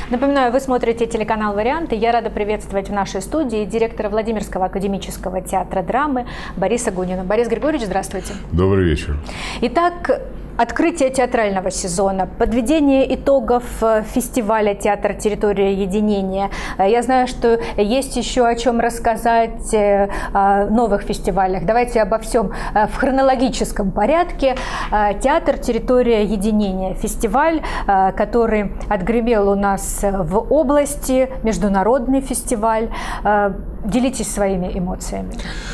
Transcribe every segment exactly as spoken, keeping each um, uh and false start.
Напоминаю, вы смотрите телеканал «Варианты». Я рада приветствовать в нашей студии директора Владимирского академического театра драмы Бориса Гунина. Борис Григорьевич, здравствуйте. Добрый вечер. Итак, открытие театрального сезона, подведение итогов фестиваля «Театр. Территория единения». Я знаю, что есть еще о чем рассказать о новых фестивалях. Давайте обо всем в хронологическом порядке. «Театр. Территория единения» – фестиваль, который отгремел у нас в области, международный фестиваль. Делитесь своими эмоциями.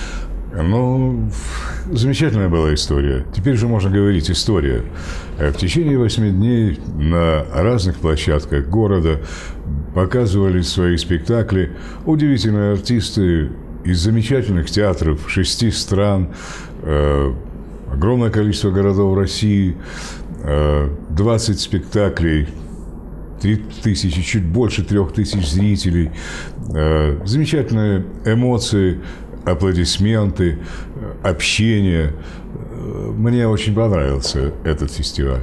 Ну, замечательная была история. Теперь же можно говорить история. В течение восьми дней на разных площадках города показывали свои спектакли удивительные артисты из замечательных театров шести стран, э, огромное количество городов России, э, двадцать спектаклей, три тысячи, чуть больше трех тысяч зрителей, э, замечательные эмоции, аплодисменты, общение. Мне очень понравился этот фестиваль.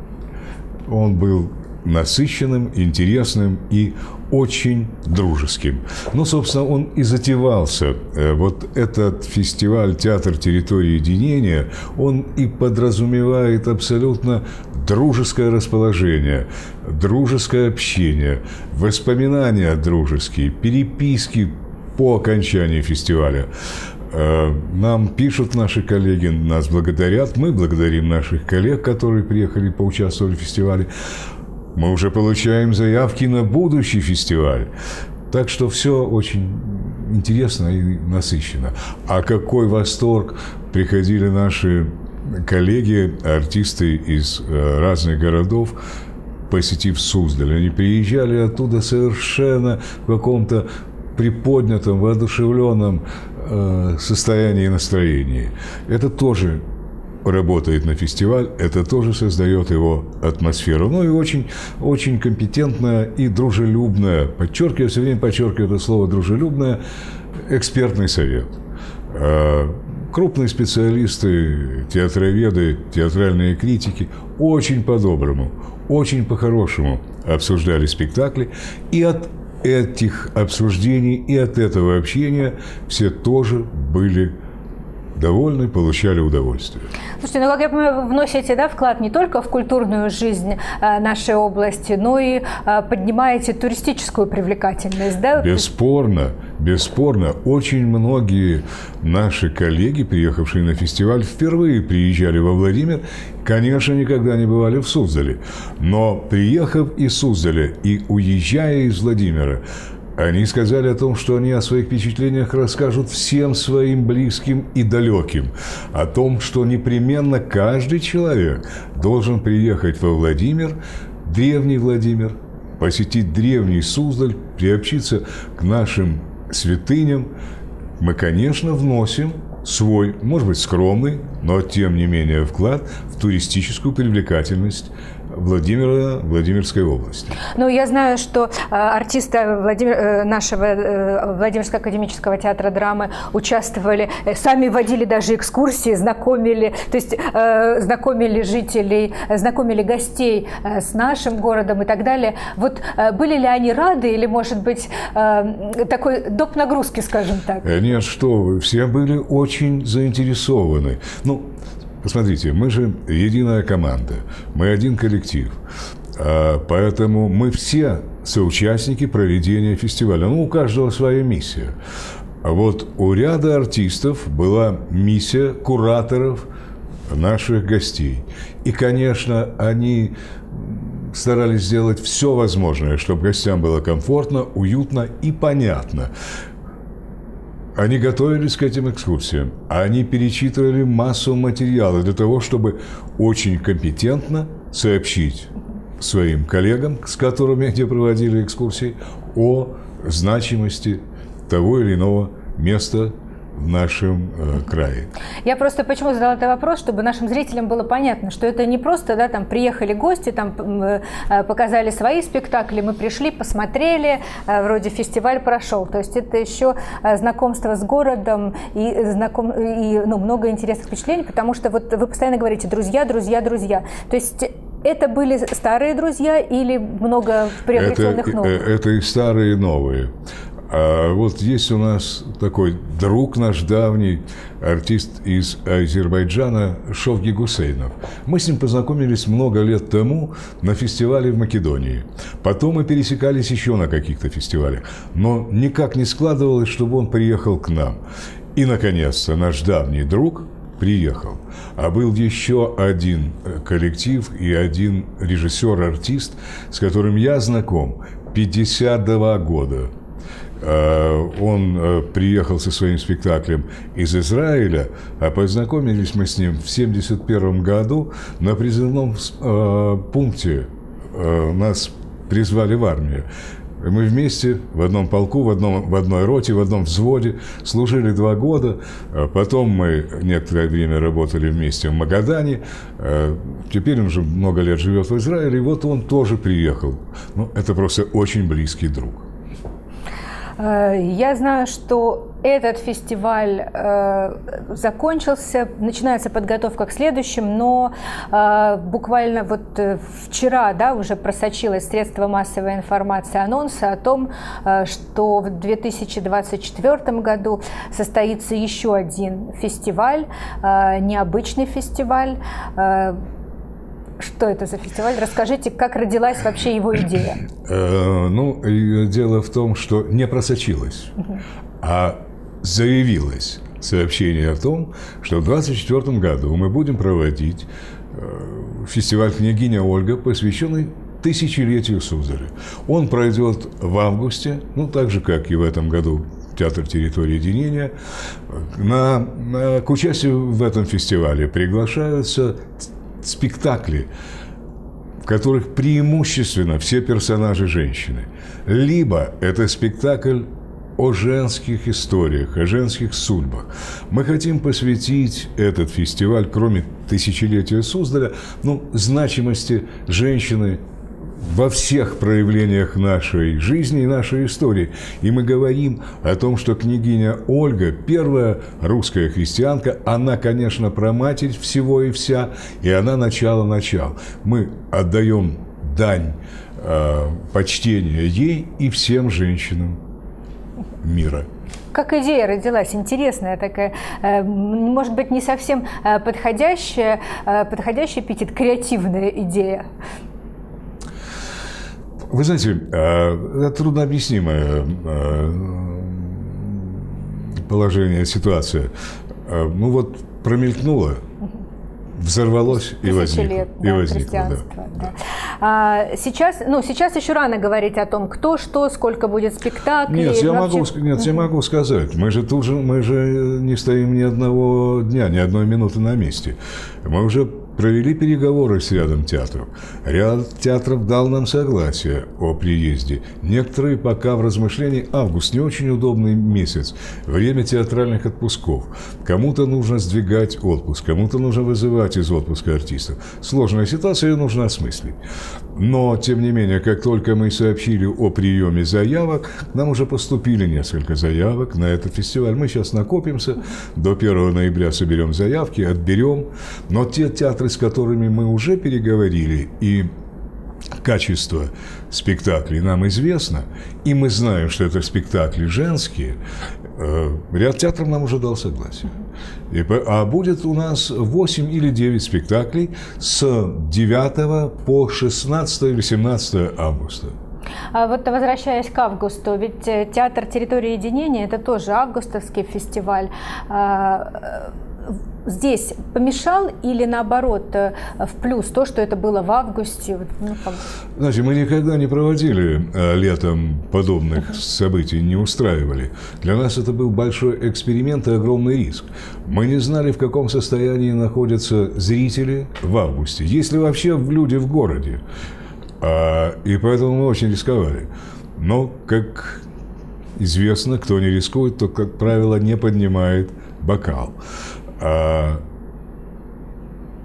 Он был насыщенным, интересным и очень дружеским. Ну, собственно, он и затевался. Вот этот фестиваль «Театр. Территория единения», он и подразумевает абсолютно дружеское расположение, дружеское общение, воспоминания дружеские, переписки по окончании фестиваля. Нам пишут наши коллеги, нас благодарят, мы благодарим наших коллег, которые приехали, поучаствовали в фестивале. Мы уже получаем заявки на будущий фестиваль. Так что все очень интересно и насыщенно. А какой восторг приходили наши коллеги, артисты из разных городов, посетив Суздаль. Они приезжали оттуда совершенно в каком-то приподнятом, воодушевленном э, состоянии и настроении. Это тоже работает на фестиваль, это тоже создает его атмосферу. Ну и очень, очень компетентная и дружелюбная, подчеркиваю, все время подчеркиваю это слово «дружелюбная», экспертный совет. Э, крупные специалисты, театроведы, театральные критики очень по-доброму, очень по-хорошему обсуждали спектакли, и от этих обсуждений и от этого общения все тоже были довольны, получали удовольствие. Слушайте, ну, как я понимаю, вы вносите, да, вклад не только в культурную жизнь э, нашей области, но и э, поднимаете туристическую привлекательность, да? Бесспорно, бесспорно. Очень многие наши коллеги, приехавшие на фестиваль, впервые приезжали во Владимир, конечно, никогда не бывали в Суздале. Но приехав из Суздаля и уезжая из Владимира, они сказали о том, что они о своих впечатлениях расскажут всем своим близким и далеким. О том, что непременно каждый человек должен приехать во Владимир, древний Владимир, посетить древний Суздаль, приобщиться к нашим святыням. Мы, конечно, вносим свой, может быть, скромный, но тем не менее вклад в туристическую привлекательность Владимира, Владимирской области. Ну, я знаю, что э, артисты Владимир, э, нашего э, Владимирского академического театра драмы участвовали, э, сами водили даже экскурсии, знакомили, то есть э, знакомили жителей, э, знакомили гостей э, с нашим городом и так далее. Вот э, были ли они рады или, может быть, э, такой доп. Нагрузки, скажем так? Нет, что вы, все были очень заинтересованы. Ну, посмотрите, мы же единая команда, мы один коллектив, поэтому мы все соучастники проведения фестиваля. Ну, у каждого своя миссия. А вот у ряда артистов была миссия кураторов наших гостей. И, конечно, они старались сделать все возможное, чтобы гостям было комфортно, уютно и понятно. Они готовились к этим экскурсиям, они перечитывали массу материала для того, чтобы очень компетентно сообщить своим коллегам, с которыми они проводили экскурсии, о значимости того или иного места в нашем э, крае. Я просто почему задала этот вопрос, чтобы нашим зрителям было понятно, что это не просто, да, там приехали гости, там э, показали свои спектакли, мы пришли, посмотрели, э, вроде фестиваль прошел. То есть это еще э, знакомство с городом и, знаком, и ну, много интересных впечатлений, потому что вот вы постоянно говорите «друзья, друзья, друзья». То есть Это были старые друзья или много приобретенных это, новых? Это и старые, и новые. А вот есть у нас такой друг наш давний, артист из Азербайджана Шовги Гусейнов. Мы с ним познакомились много лет тому на фестивале в Македонии. Потом мы пересекались еще на каких-то фестивалях. Но никак не складывалось, чтобы он приехал к нам. И, наконец-то, наш давний друг приехал. А был еще один коллектив и один режиссер-артист, с которым я знаком пятьдесят два года. Он приехал со своим спектаклем из Израиля, а познакомились мы с ним в семьдесят первом году на призывном пункте. Нас призвали в армию. Мы вместе в одном полку, в, одном, в одной роте, в одном взводе служили два года. Потом мы некоторое время работали вместе в Магадане. Теперь он уже много лет живет в Израиле. И вот он тоже приехал. Ну, это просто очень близкий друг. Я знаю, что этот фестиваль э, закончился, начинается подготовка к следующим, но э, буквально вот вчера, да, уже просочилось средство массовой информации анонсы о том, э, что в две тысячи двадцать четвёртом году состоится еще один фестиваль, э, необычный фестиваль. Э, Что это за фестиваль? Расскажите, как родилась вообще его идея? Ну, дело в том, что не просочилось, а заявилось сообщение о том, что в двадцать четвёртом году мы будем проводить фестиваль «Княгиня Ольга», посвященный тысячелетию Суздаля. Он пройдет в августе, ну, так же, как и в этом году Театр территории единения. На, на, к участию в этом фестивале приглашаются спектакли, в которых преимущественно все персонажи женщины. Либо это спектакль о женских историях, о женских судьбах. Мы хотим посвятить этот фестиваль, кроме тысячелетия Суздаля, ну, значимости женщины во всех проявлениях нашей жизни и нашей истории. И мы говорим о том, что княгиня Ольга, первая русская христианка, она, конечно, праматерь всего и вся, и она начало-начал. Мы отдаем дань э, почтения ей и всем женщинам мира. Как идея родилась, интересная такая, может быть, не совсем подходящая, подходящий эпитет, креативная идея. Вы знаете, это труднообъяснимое положение, ситуация. Ну вот промелькнуло, взорвалось и возникло. Да, и возникло, да. Да. А, сейчас, ну, сейчас еще рано говорить о том, кто, что, сколько будет спектаклей. Нет, я, вообще... могу, нет я могу сказать. Мы же тут же, мы же не стоим ни одного дня, ни одной минуты на месте. Мы уже провели переговоры с рядом театров. Ряд театров дал нам согласие о приезде. Некоторые пока в размышлении. Август не очень удобный месяц. Время театральных отпусков. Кому-то нужно сдвигать отпуск, кому-то нужно вызывать из отпуска артистов. Сложная ситуация, ее нужно осмыслить. Но, тем не менее, как только мы сообщили о приеме заявок, нам уже поступили несколько заявок на этот фестиваль. Мы сейчас накопимся, до первого ноября соберем заявки, отберем. Но те театры, с которыми мы уже переговорили, и качество спектаклей нам известно, и мы знаем, что это спектакли женские, ряд театров нам уже дал согласие. И, а будет у нас восемь или девять спектаклей с девятого по шестнадцатое или семнадцатое августа. А вот возвращаясь к августу, ведь Театр территории единения – это тоже августовский фестиваль. Здесь помешал или, наоборот, в плюс то, что это было в августе? Ну, Знаете, мы никогда не проводили летом подобных uh-huh. событий, не устраивали. Для нас это был большой эксперимент и огромный риск. Мы не знали, в каком состоянии находятся зрители в августе, если вообще люди в городе. И поэтому мы очень рисковали. Но, как известно, кто не рискует, то, как правило, не поднимает бокал. А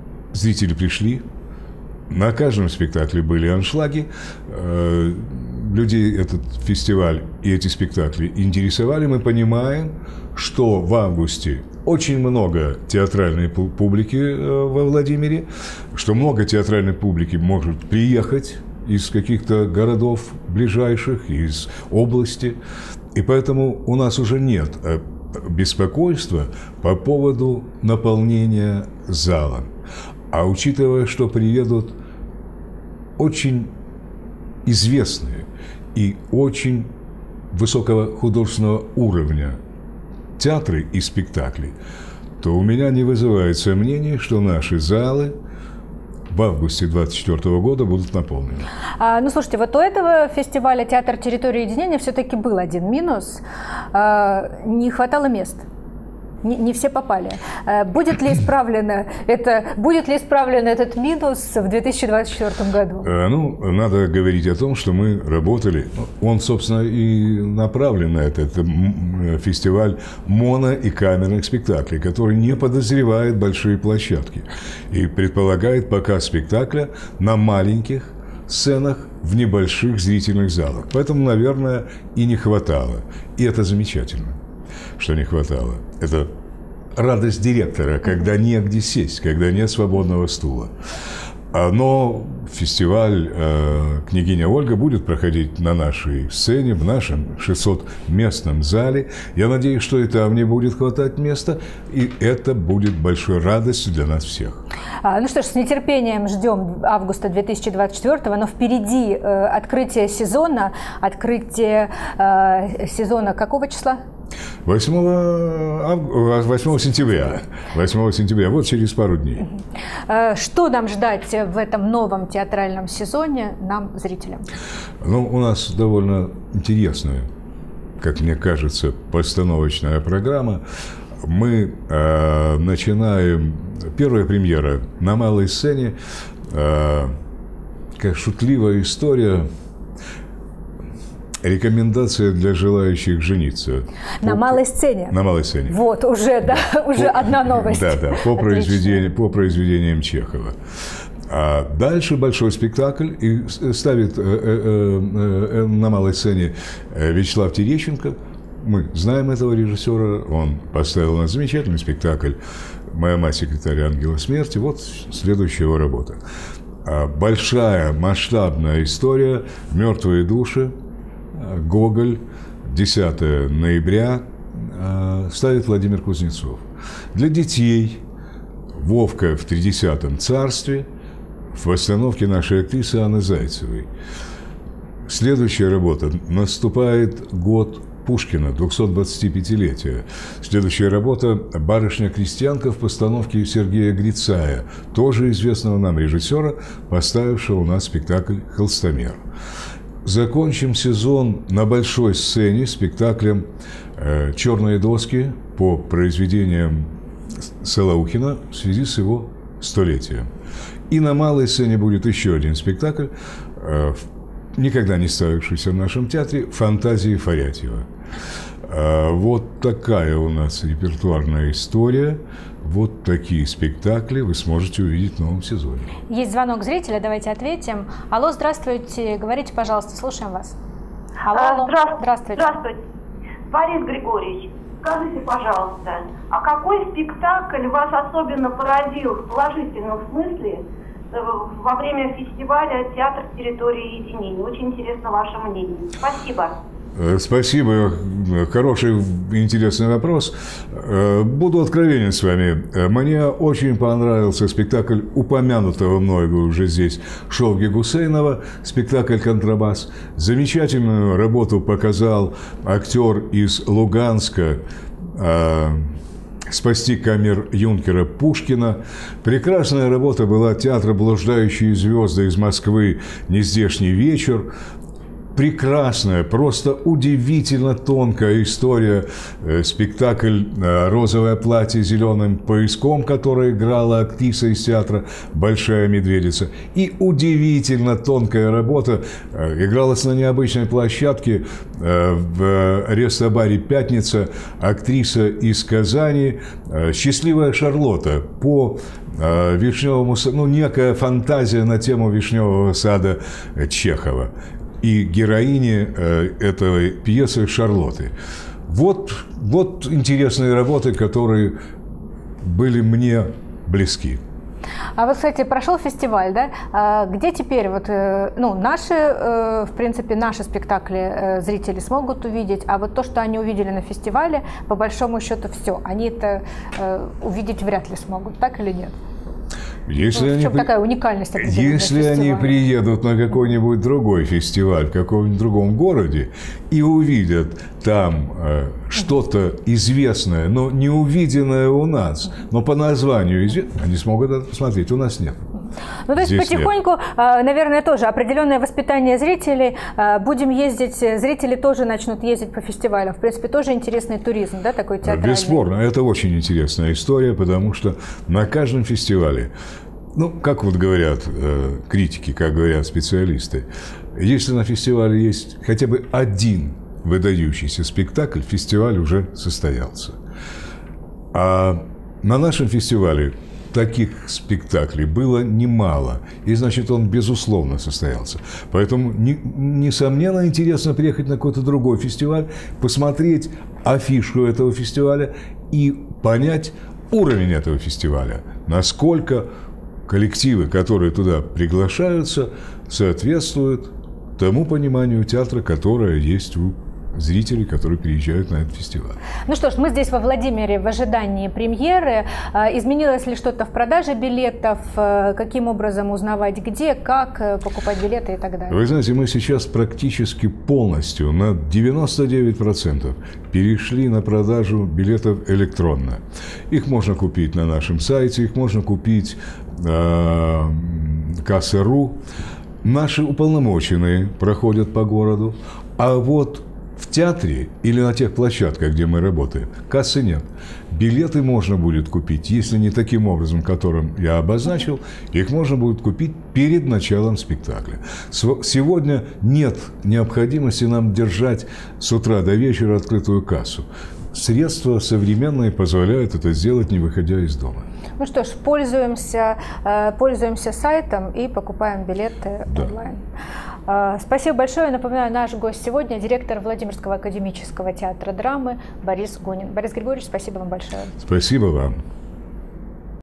зрители пришли, на каждом спектакле были аншлаги. людей этот фестиваль и эти спектакли интересовали, мы понимаем, что в августе очень много театральной публики во Владимире, что много театральной публики может приехать из каких-то городов ближайших, из области. И поэтому у нас уже нет беспокойства по поводу наполнения зала. А учитывая, что приедут очень известные и очень высокого художественного уровня театры и спектакли, то у меня не вызывает сомнений, что наши залы в августе двадцать четвёртого года будут наполнены. А, ну, слушайте, вот у этого фестиваля «Театр территории единения» все-таки был один минус. А, не хватало мест. Не, не все попали. Будет ли исправлено это, будет ли исправлен этот минус в две тысячи двадцать четвёртом году? Ну, надо говорить о том, что мы работали. Он, собственно, и направлен на это. Это фестиваль моно- и камерных спектаклей, который не подозревает большие площадки и предполагает показ спектакля на маленьких сценах в небольших зрительных залах. Поэтому, наверное, и не хватало. И это замечательно, что не хватало. Это радость директора, когда негде сесть, когда нет свободного стула. Но фестиваль «Княгиня Ольга» будет проходить на нашей сцене, в нашем шестисотместном зале. Я надеюсь, что и там не будет хватать места, и это будет большой радостью для нас всех. Ну что ж, с нетерпением ждем августа две тысячи двадцать четвёртого, но впереди открытие сезона. Открытие сезона какого числа? восьмого, восьмого сентября. восьмого сентября, вот через пару дней. Что нам ждать в этом новом театральном сезоне нам, зрителям? Ну, у нас довольно интересная, как мне кажется, постановочная программа. Мы э, начинаем... Первая премьера на малой сцене. Э, как шутливая история... Рекомендация для желающих жениться. На по, малой сцене? На малой сцене. Вот, уже, да, да уже по, одна новость. Да, да, по, произведению, по произведениям Чехова. А дальше большой спектакль, и ставит э, э, э, на малой сцене Вячеслав Терещенко. Мы знаем этого режиссера, он поставил у нас замечательный спектакль «Моя мать секретарь ангела смерти». Вот следующая его работа. Большая, масштабная история «Мертвые души». Гоголь, десятого ноября, ставит Владимир Кузнецов. Для детей «Вовка в тридесятом царстве» в постановке нашей актрисы Анны Зайцевой. Следующая работа. Наступает год Пушкина, двухсотдвадцатипятилетие. Следующая работа «Барышня-крестьянка» в постановке Сергея Грицая, тоже известного нам режиссера, поставившего у нас спектакль «Холстомер». Закончим сезон на большой сцене спектаклем «Черные доски» по произведениям Солоухина в связи с его столетием. И на малой сцене будет еще один спектакль, никогда не ставившийся в нашем театре, «Фантазии Фарятьева». Вот такая у нас репертуарная история. Вот такие спектакли вы сможете увидеть в новом сезоне. Есть звонок зрителя, давайте ответим. Алло, здравствуйте, говорите, пожалуйста, слушаем вас. Алло, алло. Здравствуйте. Здравствуйте. Здравствуйте. Борис Григорьевич, скажите, пожалуйста, а какой спектакль вас особенно поразил в положительном смысле во время фестиваля «Театр территории единения»? Очень интересно ваше мнение. Спасибо. Спасибо. Хороший, интересный вопрос. Буду откровенен с вами. Мне очень понравился спектакль упомянутого мной уже здесь Шовги Гусейнова, спектакль «Контрабас». Замечательную работу показал актер из Луганска, «Спасти камер-юнкера» Пушкина. Прекрасная работа была театра «Блуждающие звезды» из Москвы «Нездешний вечер». Прекрасная, просто удивительно тонкая история. Спектакль «Розовое платье зеленым пояском», который играла актриса из театра «Большая медведица». И удивительно тонкая работа. Игралась на необычной площадке в рестобаре «Пятница» актриса из Казани «Счастливая Шарлотта» по Вишневому саду, ну, некая фантазия на тему Вишневого сада Чехова. и героини э, этой пьесы Шарлотты. Вот, вот интересные работы, которые были мне близки. А вот, кстати, прошел фестиваль, да? Где теперь вот, ну, наши, в принципе, наши спектакли зрители смогут увидеть, а вот то, что они увидели на фестивале, по большому счету, все, они это увидеть вряд ли смогут, так или нет? Если ну, в чем они, такая уникальность если они приедут на какой-нибудь другой фестиваль в каком-нибудь другом городе и увидят там э, что-то известное, но не увиденное у нас, но по названию известное, они смогут это посмотреть. У нас нет. Ну, то есть здесь потихоньку, нет. наверное, тоже определенное воспитание зрителей. Будем ездить, зрители тоже начнут ездить по фестивалям. В принципе, тоже интересный туризм, да, такой театральный? Бесспорно, это очень интересная история, потому что на каждом фестивале, ну, как вот говорят э, критики, как говорят специалисты, если на фестивале есть хотя бы один выдающийся спектакль, фестиваль уже состоялся. А на нашем фестивале таких спектаклей было немало, и, значит, он, безусловно, состоялся. Поэтому, не, несомненно, интересно приехать на какой-то другой фестиваль, посмотреть афишу этого фестиваля и понять уровень этого фестиваля, насколько коллективы, которые туда приглашаются, соответствуют тому пониманию театра, которое есть у зрителей, которые приезжают на этот фестиваль. Ну что ж, мы здесь во Владимире в ожидании премьеры. Изменилось ли что-то в продаже билетов? Каким образом узнавать где, как покупать билеты и так далее? Вы знаете, мы сейчас практически полностью, на девяносто девять процентов, перешли на продажу билетов электронно. Их можно купить на нашем сайте, их можно купить э, касса точка ру. Наши уполномоченные проходят по городу, а вот в театре или на тех площадках, где мы работаем, кассы нет. Билеты можно будет купить, если не таким образом, которым я обозначил, их можно будет купить перед началом спектакля. Сегодня нет необходимости нам держать с утра до вечера открытую кассу. Средства современные позволяют это сделать, не выходя из дома. Ну что ж, пользуемся, пользуемся сайтом и покупаем билеты да. онлайн. Спасибо большое. Напоминаю, наш гость сегодня – директор Владимирского академического театра драмы Борис Гунин. Борис Григорьевич, спасибо вам большое. Спасибо вам.